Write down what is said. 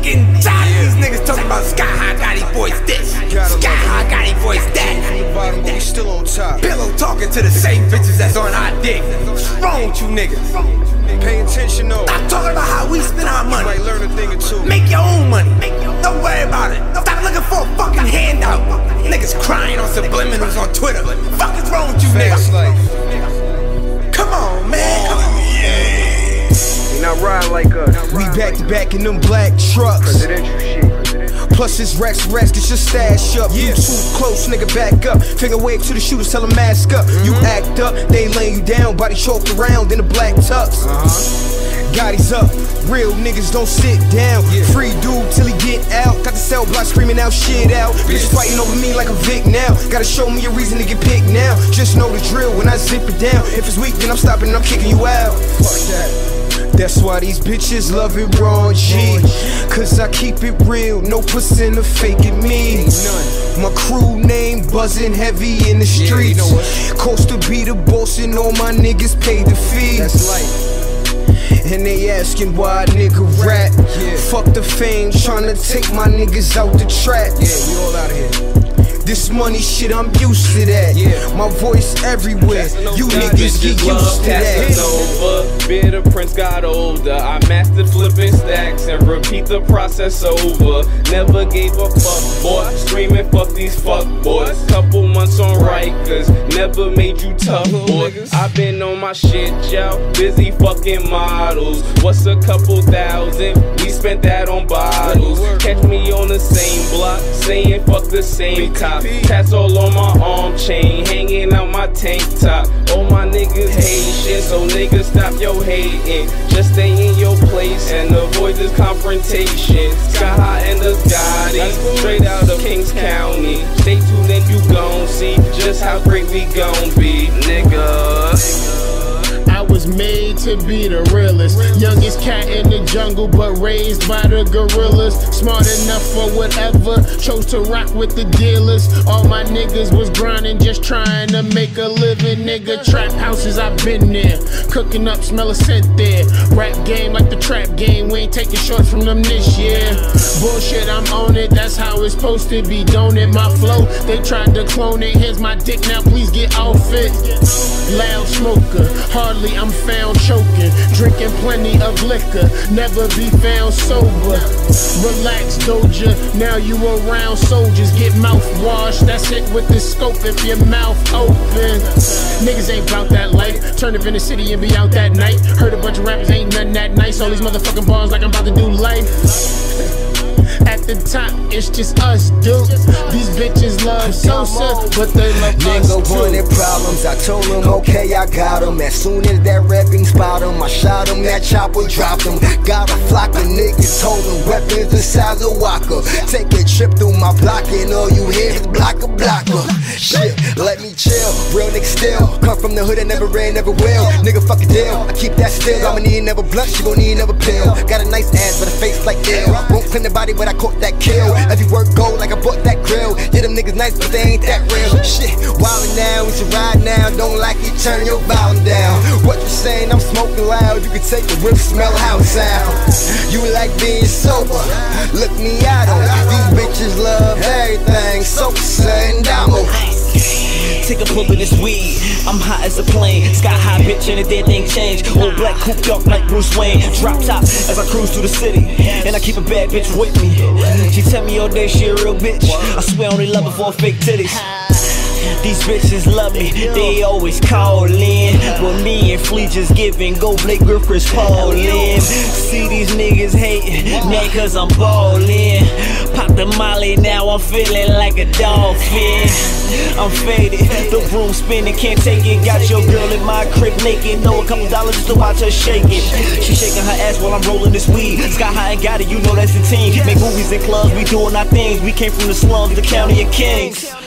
getting tired of these niggas talking about Sky High Gotti voice this, Sky High Gotti voice that. Bottom, but we still on top. Pillow talking to the same bitches that's on our dick. What's wrong with you niggas? Pay attention though. Stop talking about how we spend our money. You might learn a thing or two. Make your own money. Don't worry about it. Stop looking for a fucking handout. Niggas crying on subliminals on Twitter. Fuck is wrong with you niggas? Come on, man. They not riding like us. We back to back in them black trucks. Presidential shit. Plus it's racks, get your stash up. You too close, nigga, back up. Finger wave to the shooters, tell them mask up. You act up, they laying you down, body choked around in the black tux. Gotti's up, real niggas don't sit down. Free dude till he get out. Got the cell block screaming out shit out. Bitches fighting over me like a Vic now. Gotta show me a reason to get picked now. Just know the drill when I zip it down. If it's weak, then I'm stopping and I'm kicking you out. Fuck that. That's why these bitches love it raw G. Cause I keep it real, no percent of faking me. My crew name buzzing heavy in the streets. Coastal be the boss and all my niggas pay the fee. And they asking why a nigga rap. Fuck the fame, tryna take my niggas out the trap. We all out of here. This money shit, I'm used to that. My voice everywhere. You niggas get used to that. Bitter Prince got older. I mastered flipping stacks and repeat the process over. Never gave a fuck, boy. Screaming fuck these fuck boys. Couple months on Rikers, never made you tough, boy. I've been on my shit, y'all. Busy fucking models. What's a couple thousand? We spent that on bottles. Catch me on the same block, saying fuck the same cop. Tats all on my arm chain, hanging out my tank top. All my niggas Haitian, so niggas stop your hating. Just stay in your place and avoid this confrontation. Sky High and the Gotti, straight out of Kings County. Stay tuned and you gon' see just how great we gon' be, nigga. I was made to be the realest. Youngest cat in the jungle, but raised by the gorillas. Smart enough for whatever, chose to rock with the dealers. All my niggas was grinding, just trying to make a living, nigga. Trap houses, I've been there. Cooking up, smell a scent there. Rap game like the trap game, we ain't taking shorts from them this year. Bullshit, I'm on it, that's how it's supposed to be. Don't it, my flow, they tried to clone it. Here's my dick, now please get off it. Loud smoker, hardly I'm found choking, drinking plenty of liquor, never be found sober. Relax, Doja, now you around soldiers. Get mouthwash, that's it with the scope if your mouth open. Niggas ain't bout that life, turn up in the city and be out that night. Heard a bunch of rappers ain't nothing that nice, all these motherfucking bars like I'm about to do life. At the top, it's just us, dude. These bitches love Sosa, but they love us too. Nigga wanted problems, I told him, okay, I got him. As soon as that rapping spot him, I shot him, that chopper dropped him. Got a flock of niggas holding weapons inside the walker. Take a trip through my block and all you hear is blocker. Shit, let me chill, real nigga still. Come from the hood and never ran, never will. Nigga, fuck a deal, I keep that still. I'ma need another blunt, she gon' need another pill. Got a nice ass, but a face like ill. Won't clean the body, but I caught that kill. Every word gold like I bought that grill. Yeah, them niggas nice, but they ain't that real. Shit, wildin' now, we should ride now. Don't like it, turn your volume down. What you saying, I'm smoking loud. You can take a whip, smell how it sound. You like being sober, look me out on. These bitches love everything, Sosa and Damo. Take a pull of this weed, I'm hot as a plane. Sky high bitch and a dead thing change. Old black coupe dark like Bruce Wayne. Drop top as I cruise through the city, and I keep a bad bitch with me. She tell me all day she a real bitch. I swear I only love her for fake titties. These bitches love me, they always call in. But me and Flea just giving go Blake Griffiths Paul in. See these niggas hating, mad cause I'm ballin'. Pop the molly, now I'm feeling like a dolphin. I'm faded, the room spinning, can't take it. Got your girl in my crib naked, know a couple dollars just to watch her shake it. She shaking her ass while I'm rolling this weed. Sky High and got it, you know that's the team. Make movies in clubs, we doing our things. We came from the slums, the county of kings.